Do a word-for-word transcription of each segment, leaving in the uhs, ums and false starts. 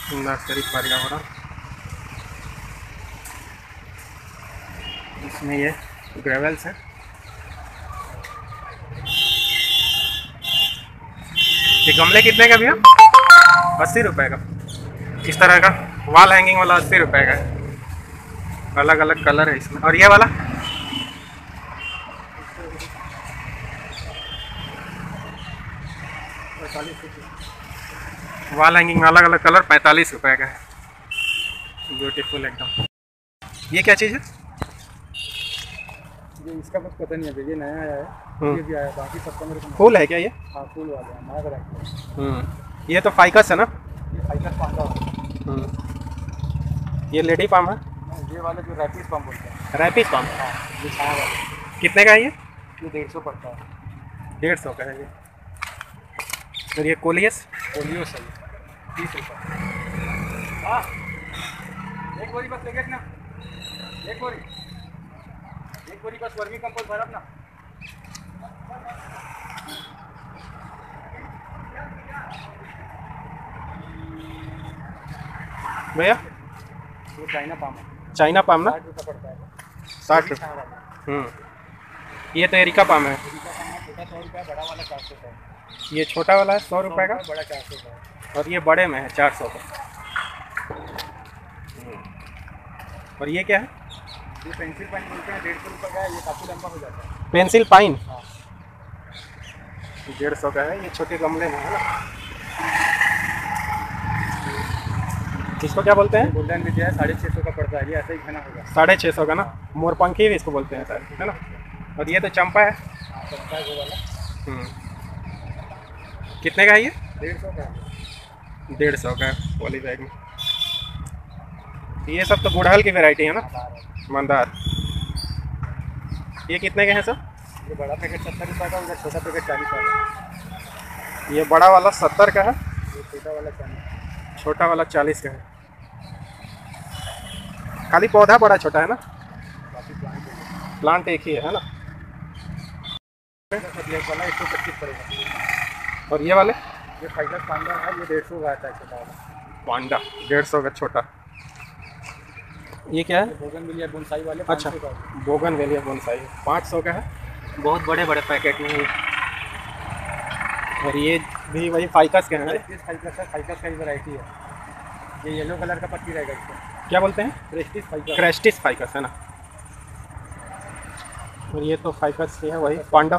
Nursery पर्यावरण, इसमें ये ग्रेवल्स है। ये गमले कितने का भैया? अस्सी रुपए का। इस तरह का वॉल हैंगिंग वाला अस्सी रुपए का है। अलग अलग कलर है इसमें। और ये वाला वॉल हैंगिंग में अलग अलग कलर पैंतालीस रुपए का है। ब्यूटीफुल एकदम। ये क्या चीज़ है? ये इसका कुछ पता नहीं है, ये नया आया है। ये भी आया, बाकी सबका मेरे को फूल है क्या ये? हाँ फूल वाला है, नया वैरायटी। हम्म ये तो फाइकस है ना? ये फाइकस पांडा है। ये लेडी पाम है। ये वाले जो रैपिस पम्प बोलते हैं। Rhapis palm. हाँ ये छाया वाला। कितने का है ये? ये डेढ़ सौ पड़ता है। डेढ़ सौ का है ये। और ये कोलियस? पोलियो सही तीस रुपये। हाँ एक बोरी बस लेके ना, एक बोरी एक बोरी बस वर्मी कंपोस्ट भर अपना। भैया ये चाइना पाम है। चाइना पाम ना? साठ रुपये पड़ता है। साठ रुपये। हम्म ये तो एरिका पाम है। छोटा सौ रुपये, बड़ा वाला चार सौ का। ये छोटा वाला है सौ रुपये का, बड़ा चार सौ का। और ये बड़े में है चार सौ का। और ये क्या है? ये पेंसिल पाइन बोलते हैं, डेढ़ सौ रुपये का है। ये काफ़ी लंबा हो जाता है। पेंसिल पाइन हाँ डेढ़ सौ का है। ये छोटे गमले में है ना? इसको क्या बोलते हैं? गोल्डन विद्या है, साढ़े छः सौ का पड़ता है। ये ऐसा ही घना होगा। साढ़े छः सौ का ना? मोरपंखी भी इसको बोलते हैं शायद, है ना? और ये तो चंपा है। हाँ चलता है वो वाला। हम्म कितने का है ये? डेढ़ सौ का है। डेढ़ सौ का है पॉली बैग में। ये सब तो गुड़हल की वैरायटी है ना? मंदार। ये कितने के हैं सर? ये बड़ा पैकेट सत्तर रुपये का, उधर छोटा पैकेट चालीस का। ये बड़ा वाला सत्तर का है, ये छोटा वाला चालीस। छोटा वाला चालीस का है। खाली पौधा बड़ा छोटा है ना? बाकी प्लांट है। प्लांट एक ही है ना? ब्लैक वाला एक सौ पच्चीस पड़ेगा। और ये वाले? ये फाइबर पांडा है, ये डेढ़ सौ का आता है छोटा वाला। पांडा डेढ़ सौ का छोटा। ये क्या है? बोगनविलिया बोनसाई वाले अच्छा पाँच सौ का है। बोगनवेलिया बोनसाई पाँच सौ का है। बहुत बड़े बड़े पैकेट में है। और ये भी वही फाइकस के हैं। प्रेस्टिज फाइकस है, फाइकस का ही वैरायटी है। ये येलो कलर का पत्ती रहेगा इसका। क्या बोलते हैं? Prestige ficus. क्रेस्टिस फाइकस है ना? और ये तो फाइकस की है वही पांडा।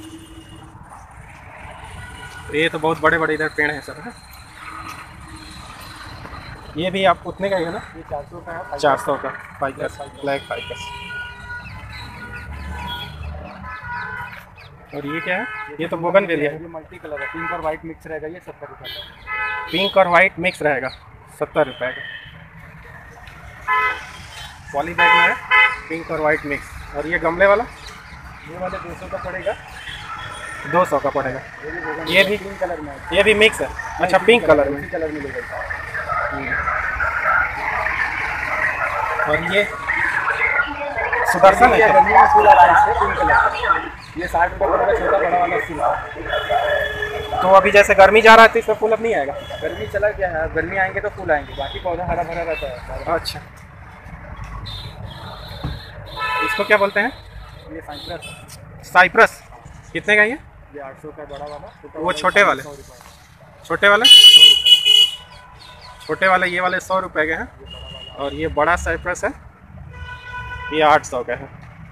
ये तो बहुत बड़े बड़े इधर पेड़ हैं सब है। ये भी आप उतने का ही है ना? ये चार सौ का है। चार सौ का फाइकस, ब्लैक फाइकस। और ये क्या है? ये तो बोगनवेलिया है। ये मल्टी कलर है, पिंक और वाइट मिक्स रहेगा। ये सत्तर रुपये का। पिंक और वाइट मिक्स रहेगा, सत्तर रुपये का। पॉली बैग में है, पिंक और वाइट मिक्स। और ये गमले वाला? ये वाले दो सौ का पड़ेगा। दो सौ का पड़ेगा। ये भी बोगन ये भी पिंक कलर में है। ये भी मिक्स है। अच्छा पिंक कलर में। इसी कलर में मिलेगा। और ये सुदर्शन है ये क्या? गर्मी में फूल आ रहा है इससे, पिंक कलर का। ये साठ रुपये पड़ेगा, छोटा बड़ा वाला अस्सी रुपये। तो अभी जैसे गर्मी जा रहा है तो इसमें फूल अब नहीं आएगा? गर्मी चला गया है, गर्मी आएंगे तो फूल आएंगे, बाकी पौधा हरा भरा रहता है। अच्छा इसको क्या बोलते हैं? ये साइप्रस। साइप्रस। कितने का ये? ये आठ सौ का बड़ा वाला। वो छोटे वाले? सौ रुपये। छोटे वाले? छोटे वाले ये वाले सौ रुपए के हैं। और ये बड़ा साइप्रस है, ये आठ सौ का है।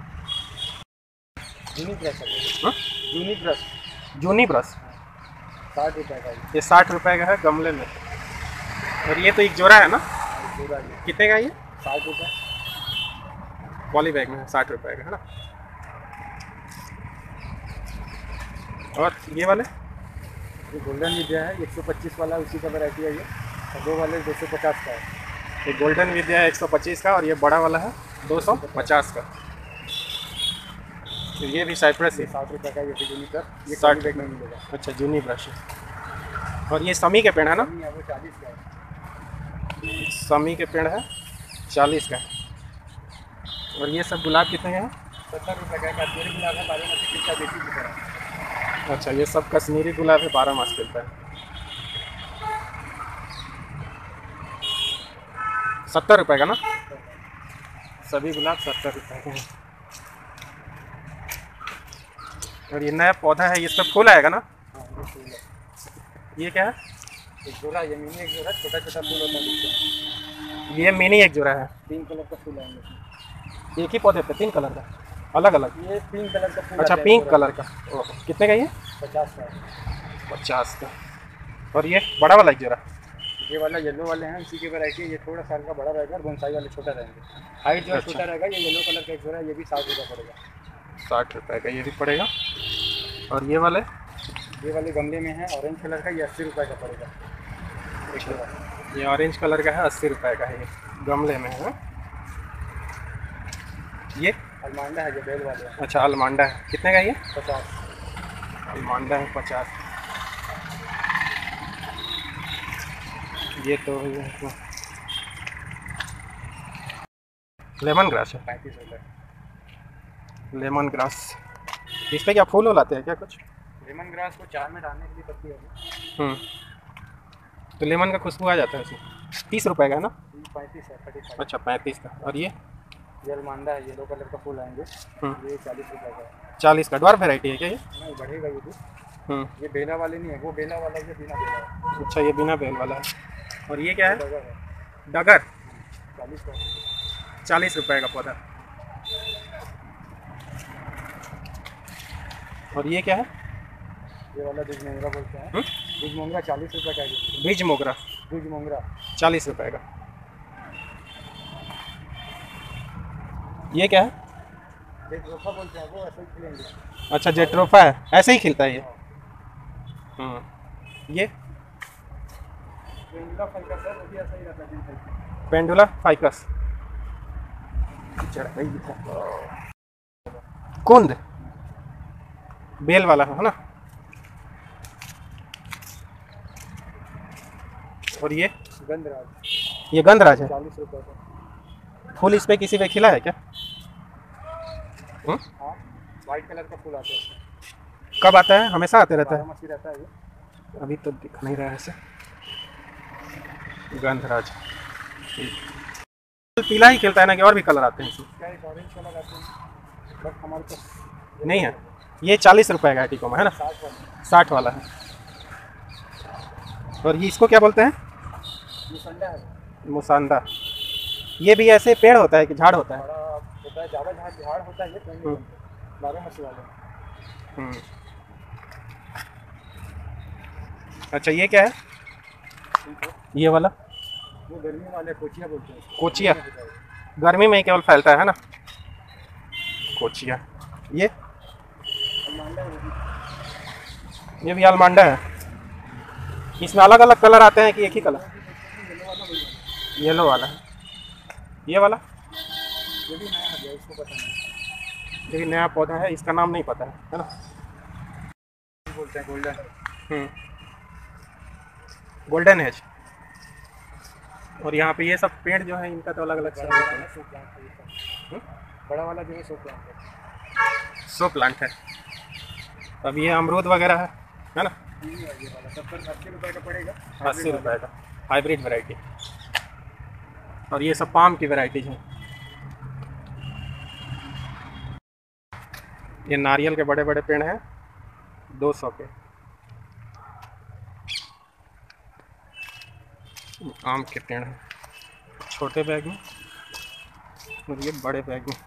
जूनी ब्रश है। हाँ? जूनी ब्रश जूनी ब्रश साठ रुपये का। ये साठ रुपए का है गमले में। और ये तो एक जोड़ा है ना? पूरा कितने का ये? साठ रुपये। पॉली बैग में साठ रुपए का है ना? और ये वाले? ये गोल्डन विद्या है, एक सौ पच्चीस वाला उसी का वैरायटी है ये। और दो वाले दो सौ पचास का है। ये गोल्डन विद्या है एक सौ पच्चीस का, और ये बड़ा वाला है दो सौ पचास का। तो ये भी साइप्रस है। साठ रुपये का। ये भी जूनी ब्रश, ये साठ साठ बैग में मिलेगा। अच्छा जूनी ब्रश है। और ये समी के पेड़ है ना? नहीं है, वो चालीस का है। समी के पेड़ है, चालीस का है। और ये सब गुलाब कितने हैं? सत्तर रुपये का। कश्मीरी गुलाब है, बारह मासी खिलता है, देसी की तरह। अच्छा ये सब कश्मीरी गुलाब है, बारह मास खिलता है। सत्तर रुपये का ना, सभी गुलाब सत्तर रुपये के हैं। और ये नया पौधा है, इस पर फूल आएगा ना? हाँ ये फूल है, ये क्या है? एक जोड़ा, ये मिनी एक जोड़ा, छोटा छोटा फूल होता है, ये मिनी एक जोड़ा है, तीन कलर का फूल आएंगे इसमें। एक ही पौधे पे तीन कलर का, अलग अलग? ये पिंक कलर का फूल अच्छा आता है, पिंक जोड़ा। कलर का। ओह, कितने का ये? पचास का है। पचास का। और ये बड़ा वाला एक जोड़ा? ये वाला येलो वाले हैं, इसी की वैरायटी है। ये थोड़ा साल का बड़ा रहेगा और बोनसाई वाले छोटा रहेंगे। हाइट जो है अच्छा। छोटा रहेगा। ये येलो कलर का एक जोड़ा है, ये भी साठ रुपये पड़ेगा। साठ रुपये का ये भी पड़ेगा। और ये वाले? ये वाले गमले में है, ऑरेंज कलर का, ये अस्सी रुपये का पड़ेगा एक जोड़ा। ये ऑरेंज कलर का है, अस्सी रुपये का है, ये गमले में है। ये अलमांडा है, ये बेल वाले हैं, अच्छा अलमांडा है, कितने का ये? पचास। अलमांडा है पचास। ये तो लेमन ग्रास है, पैंतीस रुपये। Lemon grass. इस पे क्या फूल हो लाते हैं क्या कुछ? लेमन ग्रास को चाय में डालने के लिए पत्ती है। हम्म तो लेमन का खुशबू आ जाता है इसमें। तीस रुपए का है ना? पैंतीस है, थर्टी फाइव। अच्छा पैंतीस का। और ये? ये अलमांडा है, येलो कलर का फूल आएंगे, हम्म ये चालीस रुपये का है। चालीस का। ड्वार्फ वैरायटी है क्या ये? नहीं बढ़ेगा ये भी। हम्म ये बेला वाले नहीं है, वो बेला वाला, ये बिना बेला है। अच्छा ये बिना बेल वाला है। और ये क्या है? डगर है, डगर, चालीस का। चालीस रुपए का पौधा। और ये क्या है? ये वाला बीज मोंगरा बोलते हैं। हम्म? बीज मोंगरा चालीस रुपये का है ये। बीज मोगरा बीज मोंगरा चालीस रुपए का। ये क्या है? जेट्रोफा बोलते हैं, वो ऐसे ही खिलेंगे। अच्छा जेट्रोफा है, ऐसे ही खिलता है ये। हम्म ये पेंडुला फल का सर, वो भी ऐसा ही रहता है जिन फल। Pendula ficus. कुंद बेल वाला है ना? और ये? गंधराज, ये गंधराज है, चालीस रुपये का। फूल इस पे किसी पे खिला है क्या? हम्म? हाँ, वाइट कलर का फूल आता है इसमें। कब आता है? हमेशा आते रहता है? बारहमासी रहता है ये। अभी तो दिख नहीं रहा है ऐसे। गंधराज पीला ही खिलता है ना कि और भी कलर आते हैं इसमें? क्या एक ऑरेंज कलर आते हैं, बट हमारे पास नहीं है। ये चालीस रुपए का है टिकोमा, है ना? साठ वाला। साठ वाला है। और ये इसको क्या बोलते हैं? ये संडा है, मुसांदा। ये भी ऐसे पेड़ होता है कि झाड़ होता है? बड़ा होता है, ज़्यादा झाड़ झाड़ होता है ये, पेड़ बारहमासी वाले। हम्म अच्छा ये क्या है? ये वाला? वो गर्मी वाले कोचिया बोलते हैं इसको। कोचिया, गर्मी में ही केवल फैलता है ना कोचिया। ये अलमांडा है, वो भी। ये भी अलमांडा है। इसमें अलग अलग कलर आते हैं कि एक ही कलर? येलो वाला वही वाला। येलो वाला है। ये वाला? ये भी नया है, इसको पता नहीं। ये भी नया पौधा है, इसका नाम नहीं पता है, है ना? बोलते हैं गोल्डन। हम्म गोल्डन एज। और यहाँ पे ये सब पेड़ जो है इनका तो अलग अलग बड़ा वाला सो प्लांट है ये सब। हम्म? बड़ा वाला जो है सो प्लांट है। सो प्लांट है। अब ये अमरूद वगैरह है है ना? ये है ये वाला, सत्तर अस्सी रुपये का पड़ेगा। अस्सी रुपये का हाइब्रिड वैरायटी। और ये सब पाम की वैरायटीज हैं। ये नारियल के बड़े बड़े पेड़ हैं, दो सौ के। आम के पेड़ हैं छोटे बैग में, और ये बड़े बैग में।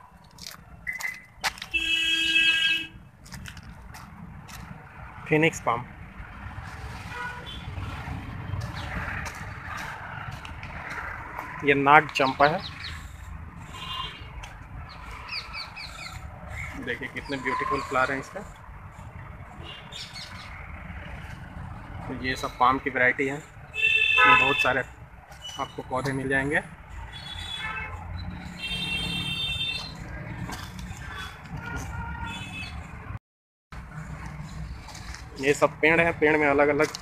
Phoenix palm. ये नाग चंपा है, देखिए कितने ब्यूटीफुल फ्लावर हैं इसके। तो ये सब पाम की वैरायटी है, इसमें बहुत सारे आपको पौधे मिल जाएंगे। ये सब पेड़ हैं, पेड़ में अलग अलग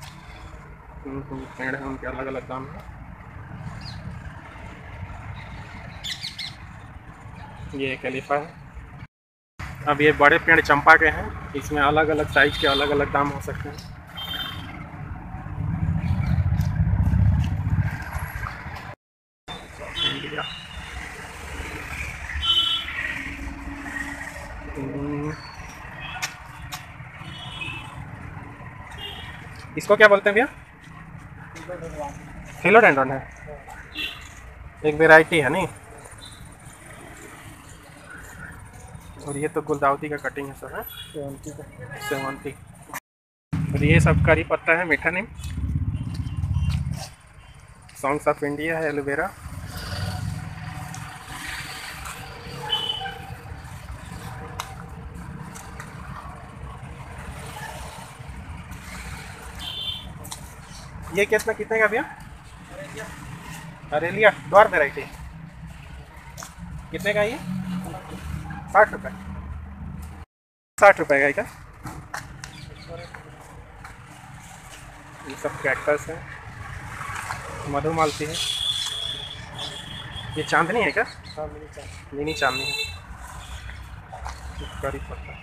पेड़ हैं, उनके अलग अलग दाम हैं। ये एक एलिफा है। अब ये बड़े पेड़ चंपा के हैं, इसमें अलग अलग साइज के अलग अलग दाम हो सकते हैं। इसको क्या बोलते हैं भैया? फिलोडेंड्रॉन है, एक वैरायटी है नहीं। और ये तो गुलदाउदी का कटिंग है सर, है सेवंती का, सेवंती। और ये सब करी पत्ता है, मीठा नीम, सॉन्ग्स ऑफ इंडिया है, एलोवेरा। ये कितना कितने का भैया? अरेलिया द्वार वैरायटी कितने का ये? साठ रुपये, साठ रुपये का क्या? ये सब कैक्टस है, मधुमालती है। ये चांदनी है क्या? हाँ मिनी चांदनी है। करी पत्ता,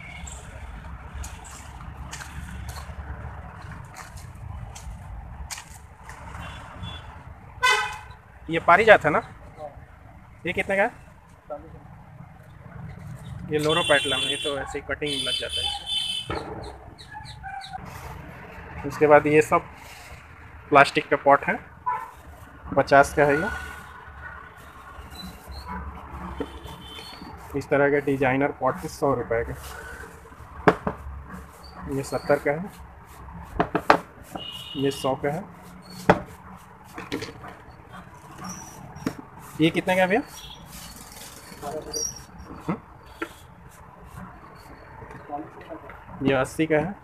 ये पारिजात है ना? ये कितने का है? ये लोरो पैटलम, ये तो ऐसे ही कटिंग लग जाता है इसमें। उसके बाद ये सब प्लास्टिक का पॉट है, पचास का है ये। इस तरह के डिजाइनर पॉट है सौ रुपए के, ये सत्तर का है, ये सौ का है। ये कितने का है भैया? ये अस्सी का है।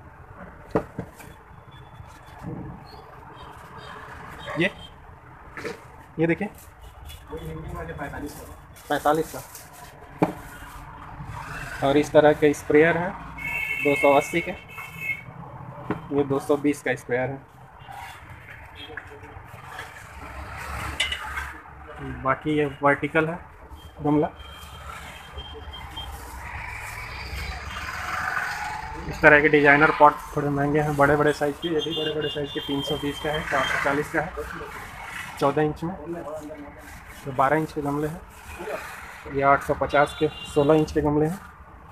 ये ये देखिए पैंतालीस का। और इस तरह के स्प्रेयर है दो सौ अस्सी के, ये दो सौ बीस का स्प्रेयर है। बाकी ये वर्टिकल है गमला। इस तरह के डिजाइनर पॉट थोड़े महंगे हैं, बड़े बड़े साइज़ के। ये भी बड़े बड़े साइज़ के तीन सौ बीस का है, चार सौ चालीस का है, चौदह इंच में। तो बारह इंच के गमले हैं, ये आठ सौ पचास के सोलह इंच के गमले हैं।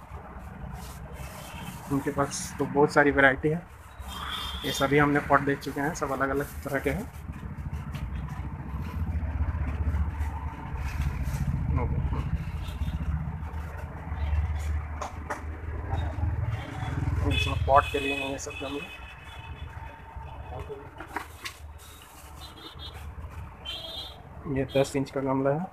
उनके पास तो बहुत सारी वैरायटी है। ये सभी हमने पॉट देख चुके हैं, सब अलग अलग तरह के हैं। इसमें पॉट के लिए ये सब गमले। ये दस इंच का गमला है।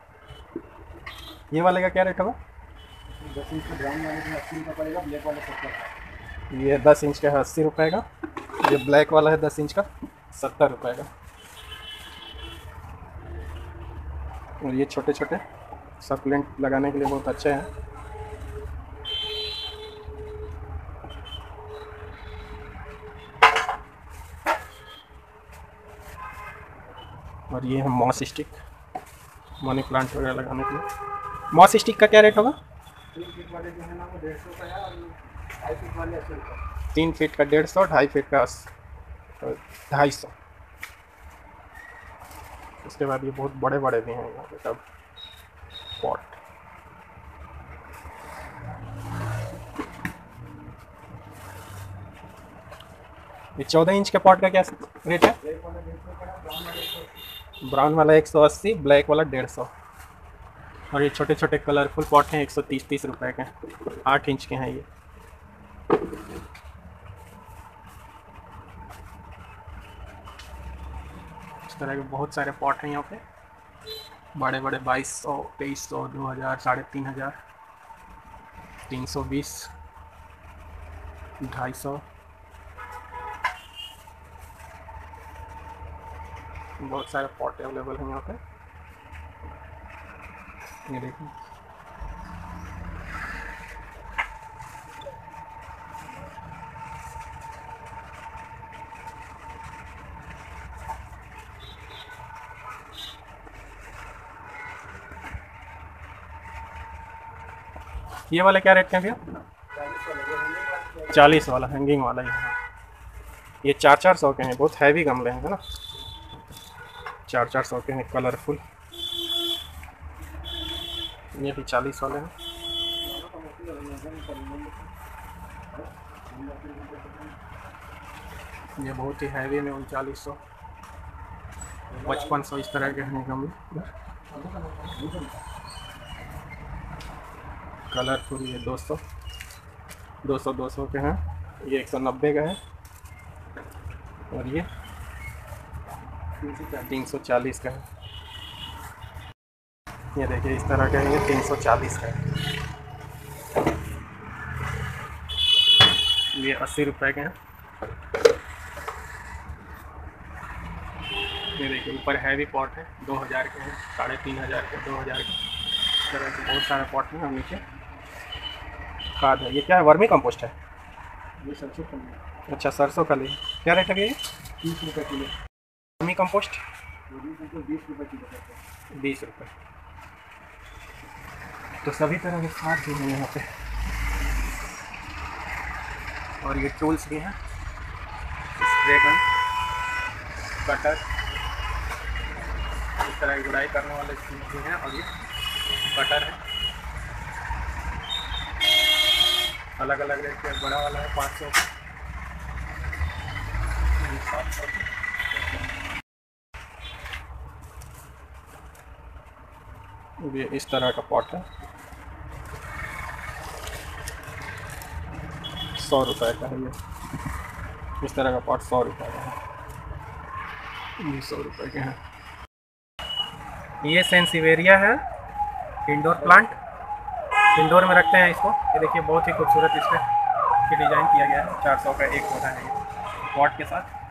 ये वाले का क्या रेट होगा? दस इंच का ब्राउन वाले का अस्सी का पड़ेगा, ब्लैक वाला सत्तर। ये दस इंच का है अस्सी रुपये का। ये ब्लैक वाला है दस इंच का सत्तर रुपये का। और ये छोटे छोटे सप्लेंट लगाने के लिए बहुत अच्छे हैं। और ये है मॉस स्टिक, मनी प्लांट वगैरह लगाने के लिए। मॉस स्टिक का क्या रेट होगा? तीन फीट वाले जो है ना वो डेढ़ सौ का है, और ढाई फीट वाले अस्सी रुपये। तीन फीट का डेढ़ सौ, ढाई फीट का ढाई सौ। उसके बाद ये बहुत बड़े बड़े भी हैं यहाँ पे सब पॉट। ये चौदह इंच के पॉट का क्या रेट है? ब्राउन वाला एक सौ अस्सी, ब्लैक वाला डेढ़ सौ। और ये छोटे छोटे कलरफुल पॉट हैं, एक सौ तीस तीस रुपए के, आठ इंच के हैं ये। इस तरह के बहुत सारे पॉट हैं यहाँ पे, बड़े बड़े बाईस सौ, तेईस सौ, दो हज़ार, साढ़े तीन हज़ार, तीन सौ बीस, ढाई सौ। बहुत सारे पॉट अवेलेबल हैं यहाँ पे। ये देखिए, ये वाला क्या रेट का भैया? चालीस वाला हैंगिंग वाला ही है। ये चार चार सौ के हैं, बहुत हैवी गमले हैं, है ना? चार चार सौ के हैं, कलरफुल। ये भी चालीस वाले हैं। ये बहुत ही हैवी में उनचालीस सौ पचपन सौ इस तरह के हैं गमले। कलरफुल ये दो सौ दो सौ दो सौ के हैं। ये एक सौ नब्बे का है और ये तीन सौ चालीस का है। ये देखिए इस तरह का है, ये तीन सौ चालीस का है। ये अस्सी रुपए के हैं। ये देखिए ऊपर हैवी पॉट है, दो हज़ार के हैं, साढ़े तीन हज़ार के, दो हज़ार के, इस तरह के बहुत सारे पॉट हैं। और नीचे खाद है। ये क्या है, वर्मी कंपोस्ट है? ये सरसों का है। अच्छा सरसों का लिए क्या रेट है भैया? तीस रुपये किलो। वर्मी कंपोस्ट बीस रुपये किलो करते हैं। बीस रुपये। तो सभी तरह के खाद भी हैं यहाँ पे। और ये टूल्स भी हैं, स्प्रे गन, कटर, इस तरह की गुड़ाई करने वाले टूल्स भी हैं। और ये कटर है, अलग अलग रेट के। बड़ा वाला है पाँच सौ का, सात सौ का। ये इस तरह का पॉट है, सौ रुपए का है। ये इस तरह का पॉट सौ रुपए का है। ये सौ रुपए के हैं। ये सेंसिवेरिया है, इंडोर प्लांट, इंडोर में रखते हैं इसको। ये देखिए बहुत ही खूबसूरत इस पर डिज़ाइन किया गया है। चार सौ का एक पौधा है ये पॉट के साथ।